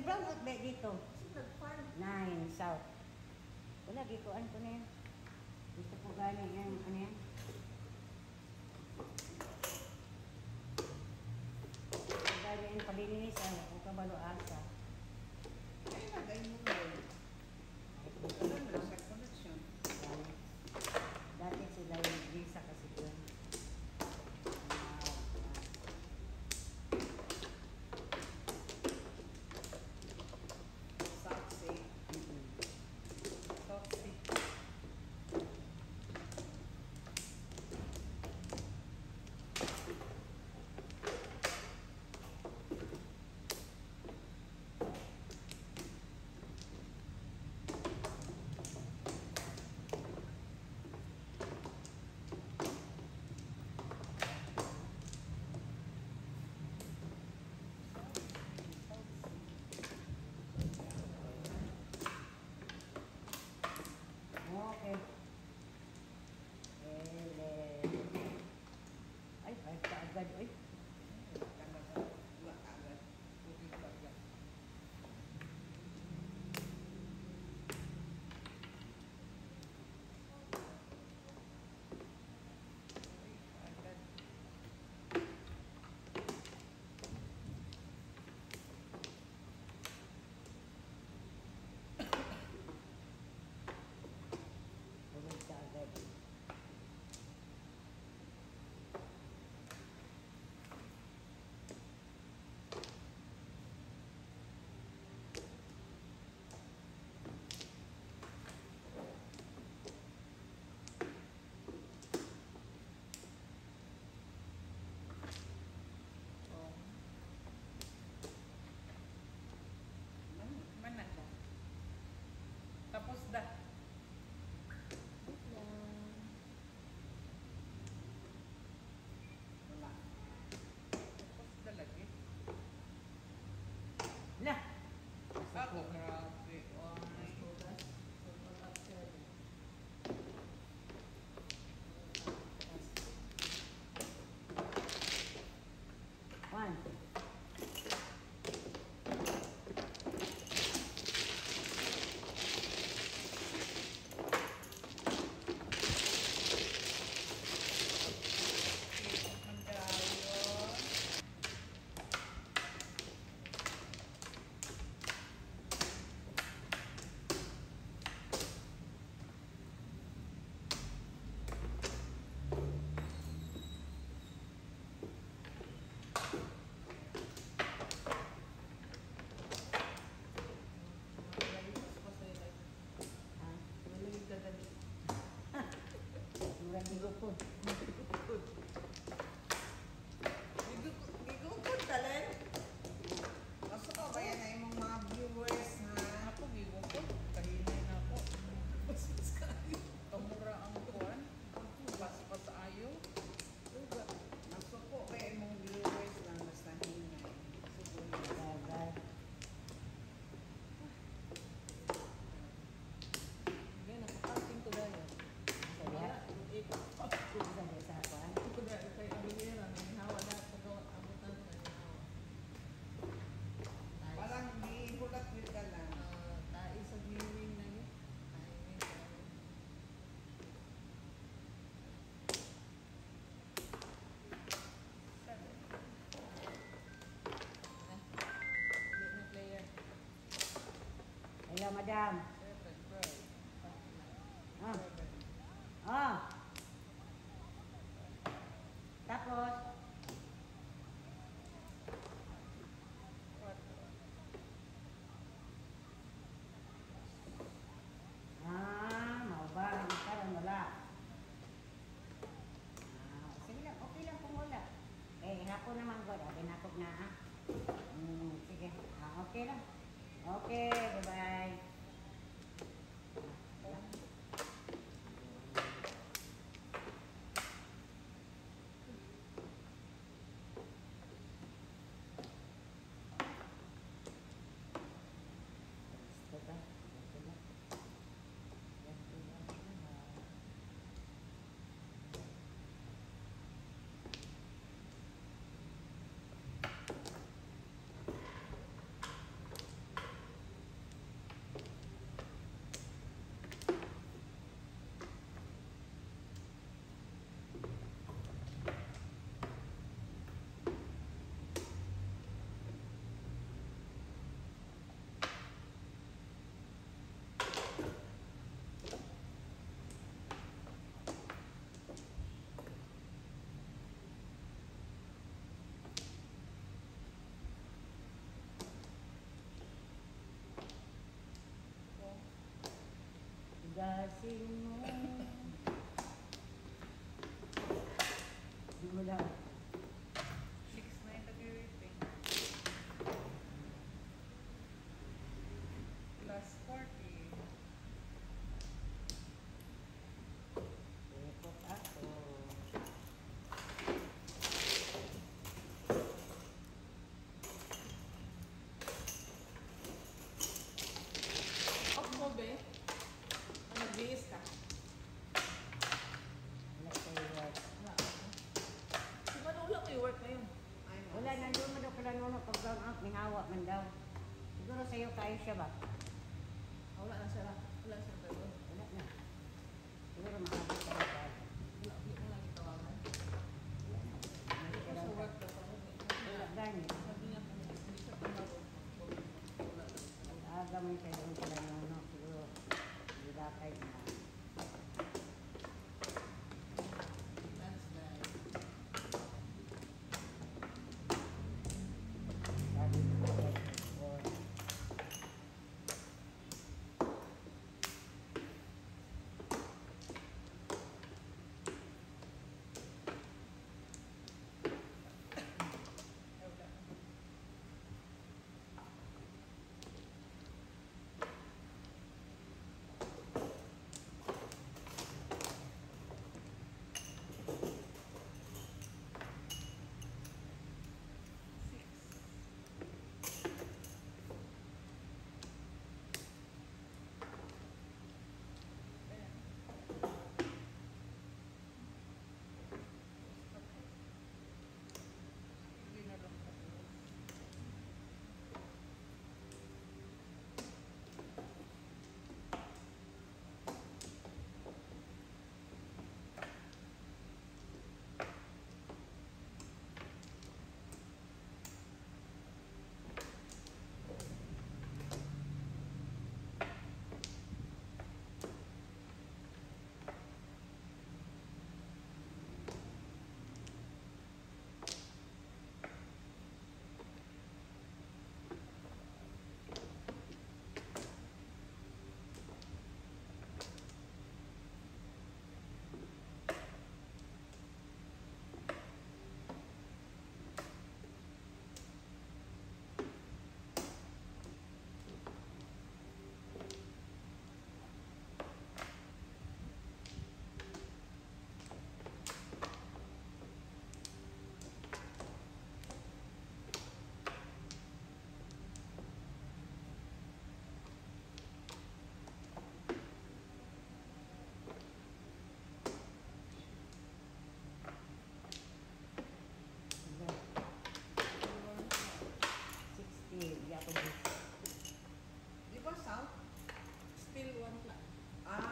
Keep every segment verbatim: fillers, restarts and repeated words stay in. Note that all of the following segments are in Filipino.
Yung brown out ba dito? Nine, south. Wala, gikuan ko na yan. Gusto ko gani yan, ano yan? Gani yan, pabilinis, ano, kung kabalo asa. Ay, nagay mo ba yun? Ano na sa connection? Dati sila yung visa kasi yun. Saksi. Saksi. Okay. Ele. Ay, ay, kaagad. Ay. Wala agad. Tubig agad. Agad. Tulog ka agad. Oh. Man, manan ba? Tapos dah. Wala. Tapos dah lagi. Lah! Ako, grabe. Ay. One. Mandayon. Ha? Malamig ka dali. Murang higo po. Gigugod talen. Kaso ka ba yan ay mong mga viewers ha? Ako gigugod. Kahinay na ako. Basbas kayo. Kamura ang kuwan. Basbas ayo. Uga. Nasuko ba yung mong viewers lang basta hinay. Suko na. Agad. Ganyan, nakaparting ko dahil. Saya. Susan mo sa kuan. Ito dahil kay Abiliera, nanginawa na ito gawat abutan ko nanginawa. Parang di hulat with ka lang. Tayo sa viewing na yun. Tayo yun. Seven. Hindi na player. Hello, madam. Seven, twelve. Ah. Seven. Ah. Tapos, Quatro. ah, mau ba? Karon wala. Ah, sige lang, okay lang kung wala. Eh, hapon naman ko, abi nakog na ha. Hmm, sige. Ah, okay lang. Okay, bye-bye. Basta, basta lang. Basta lang. Paglasing mo. Ano mo daw? six na yung nag-rating. Plus forty. Ikot ako. Off mo, be? Ah, nag-bihis ka? Wala kayo work. Wala ako. Di ba na wala ko yung work ngayon? Ay, no. Wala, nandun mo daw pala nuno pag brown out, may hawa man daw. Siguro sa'yo tayo siya ba? Ah, wala na siya. Wala siya tayo. Wala na. Siguro mahabot ka na tayo. Wala, di mo lang itawagan. Wala na. May Hindi ko siya sa daw. work daw ako. Wala gani. Sabi niya kung hindi siya tumawag. Wala lang. Aga mo yung kayo pala nuno. Siguro, hindi bakay na. That's nice. Sabi ko, or Ay, wala. Hindi na lang ako. sixty, di ako busy. Di ba south? Still one flat. Ah.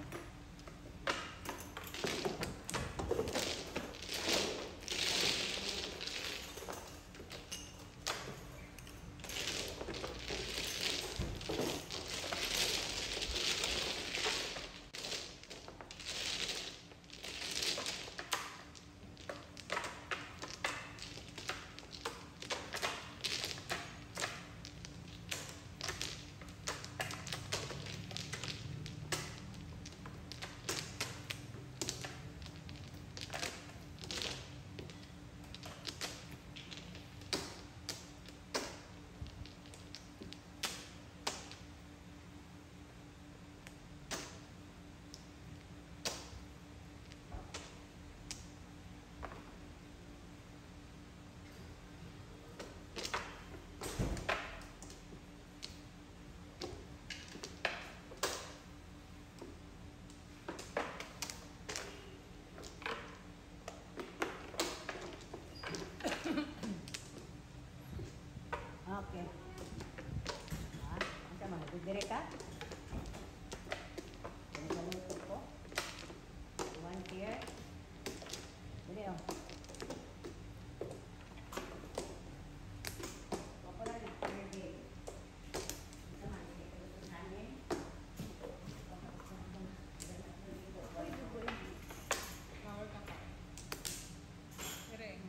Okay. Ha? Ang sama, magdidire ka? Ano sa luto ko? One here. Dili, oh. Ako lang, ready. Ang sama, hindi ko luto sa amin. Pwede po yun. Power ka pa. Pero eh.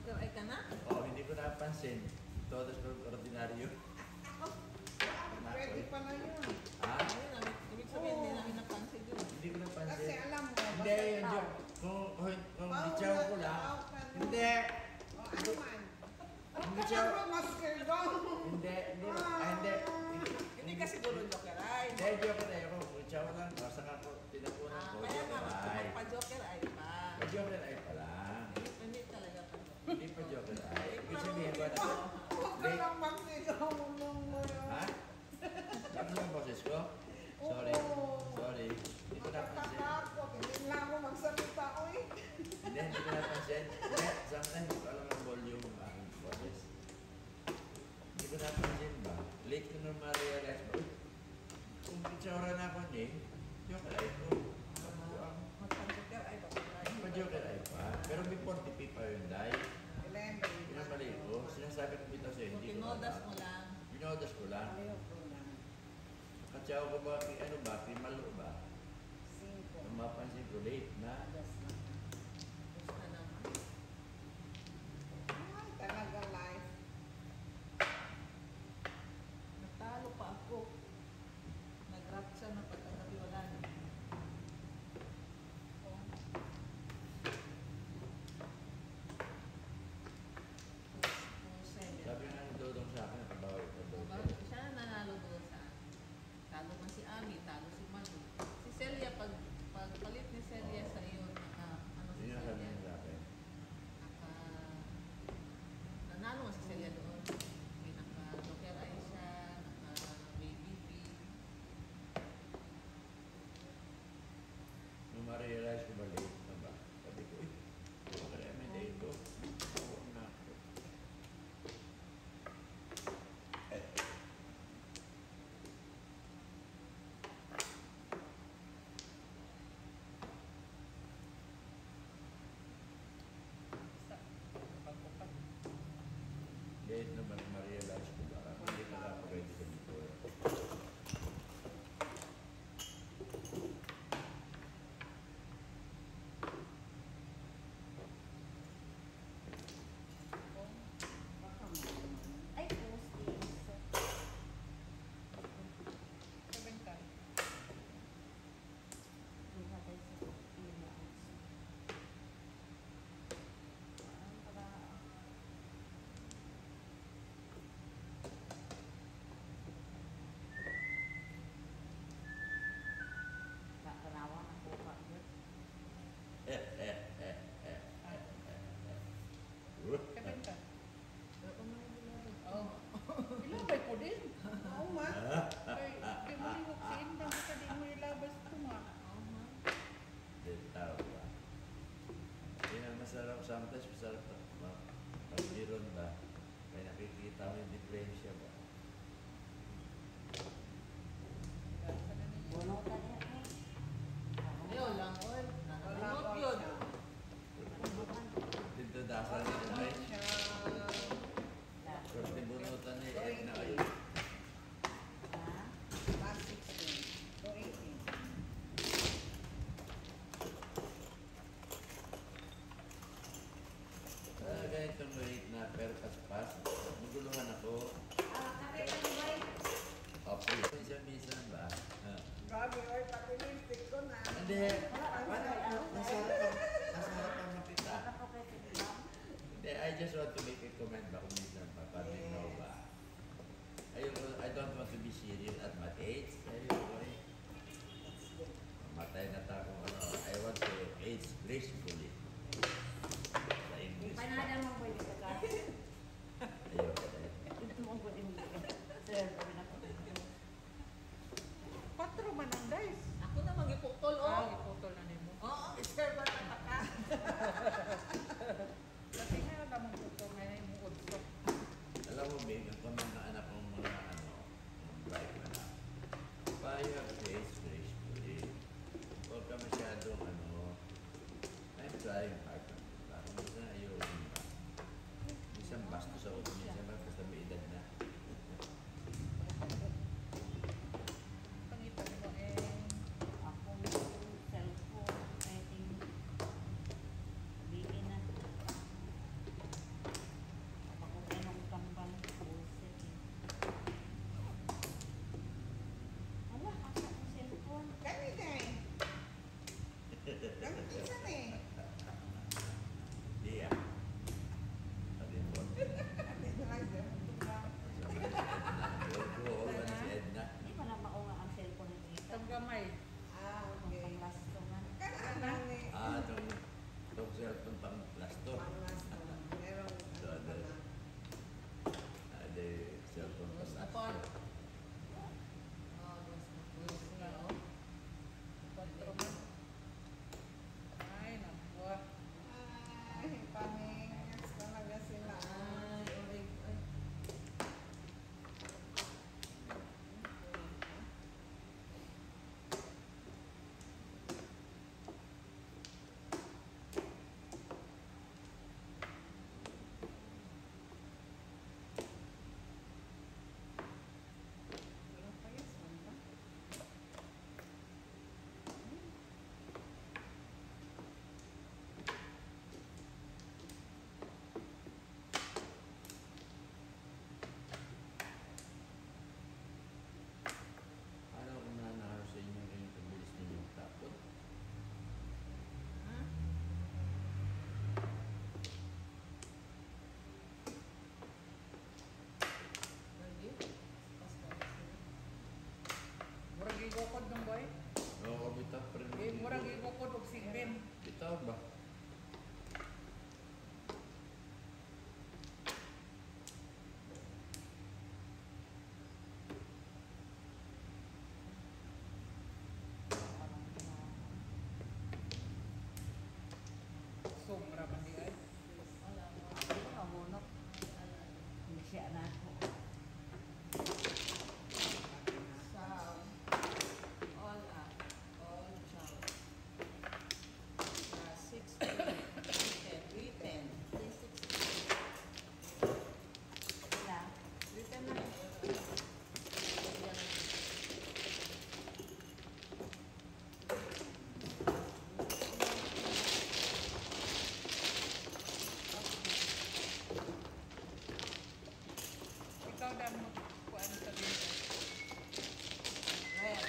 Joker ay ka na? Oo, hindi ko napansin. Todos por ordinaryo. Pwede pala yun. Ha? Ayun, ibig- ibig sabihin hindi namin napansin yun. Hindi ko Kasi napansin. alam mo, Hindi, basta yun ikaw. yun. Kung, kung, kung Paula, bitsaw ko lang. Paula, no? Hindi. O, ano man? Hindi Ano siya. ba, Master Dong? Hindi, hindi. Ah, hindi. Hindi kasi siguro Joker ay. Hindi, joke na ako. Bitsaw lang. Basta nga ko, tinapunan Ah, ko. kaya nga, Joke basta ay. magpa-Joker ay pa. Joke ay pa lang. Hindi talaga pa. Hindi pa joke ay. Ibig sabihin ko na. Huwag ka lang magsigaw mo nung mo yun. Ha? Ano yung boses ko? Sorry. Sorry. Hindi ko napansin. Matatakot. Hindi lang ako magsalita. Uy. Hindi, hindi ko napansin. Hindi, sometimes hindi ko alam ang volume ng aking boses. Hindi ko napansin ba? Late ko nung ma-realize ba? Uy, kung pitsura na ako niya, joke ay ko. Ako ang Magpa-Joker ay pa. pa-joke ay pa. Pero may forty p pa yun, dahil. Remember. Pinamali ko. Sinasabi ko dito sa'yo, hindi ko Tinodas alam. mo lang. Pinodas ko lang. Ayaw ko lang. Katsaw ko ba, ano ba, primalo ba? Cinco. Ang mapansin ko, late na. Gusto naman. Ay, talaga life. Natalo pa ako. Nag-rap siya na pagkagabi wala na. Oh. Two, seven. Sabi nga ni Dodong sa akin, nakabawal ko Dodong. Bakit siya na nanalo doon sa talo man si Ami, talo si Manu. Si Celia, pag pagpalit ni Celia sa iyo, naka, ano si Yun yung sabi Celia? niya sa akin. Naka, nanalo man si Celia doon. May naka-Joker ay siya, naka-Baby P. Nung ma-realize ko ba late na ba? Sabi ko, uy, wala may date ko. Huwag na ako. Eh, Sa pagpupat. late na ba nung ma-realize ko ba? Hindi pala ako ready sa before. Baka mo. Ay, posting. Seven ka. Iba tayo sa Pilipinas. Ah, para... Kakarawa na po pa. Eh, eh, eh, eh, eh, eh, eh. Uh, Seven ka. Oo. Ilabay ko din. Oo, ma. Kay, di mo liwag si Indang, baka di mo ilabas ko, ma. Oo, ma. Detail ba? Yun ang masarap. Sometimes masarap na ma- magbiron ba? May nakikita mo yung diferensya ba? Gasa na ninyo. Bunutan niya eh. Ayaw lang, oy. Remote yun. Dito dasal nila ay. Siya. Swerte bunutan ni eh, na ay. Ha? Last sixteen. To eighteen. Ah, ganitong late na pero paspas. Naguluhan ako. Ah, kape ka ni Boy. Okay. Minsan-minsan ba? Ah. Grabe, oy. Pati lipstick ko na. Hindi. Masarap ang masarap ang makita. Baka po kayo titignan. Hindi, I just want to make a comment ba kung minsan pa. Pati no ba? Ayoko, I don't want to be serious at my age. Ayoko eh. Matay na tayo kung ano. I want to age gracefully. Sa English. Panada mo Boy dito ka. Ayoko eh. Ito mo Boy dito ka. Sir, kami na po. Patro man ang guys. Ako na magiputol Ah, oh. iputol na nimo. Oo, sir ba na ka? Kasi nga naman putol na yung udso. Alam mo, Bing, ang kami na anak ng mga ano, mga bright na na. Payo at age gracefully. Huwag ka masyadong ano, I'm trying hard. Parang minsan ayaw rin ba? Minsan basto sa ulo, minsan ba basta may edad na. Pangita mo eh. Ako yung cellphone, I think, bili na. Igukod ng boy. Oo, bitaw pa rin. Eh, murag igukod og sigbin. Bitaw ba? Sobra man di ay. Ako na munok. Hindi siya na ako. Sound. All up. All chow. Uh, sixty. Written. Written. Sila. Written na. Ikaw dan mo kuan sa dito. Red.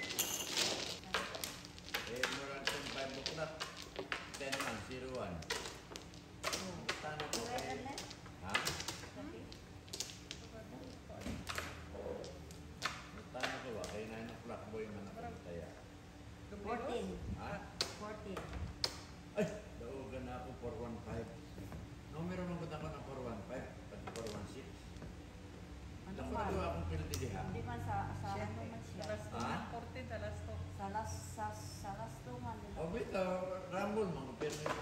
Eh, murang kung five o'clock. ten man, zero one. Tano ko Wala kay... na. Ha? Tano ko ba? Kay nine o'clock boy man ako kaya. fourteen. Ha? fourteen. Ay! Daogan na ako four one five. No, meron man ako ng four one five. Pag four one six. Ano Naku ba? na doon akong pildi diha. Hindi man sa sa ano man siya. Talas to, Ah? forty talas to. Sa las sa sa las tuman nila. O bitaw, rambol mga pero yung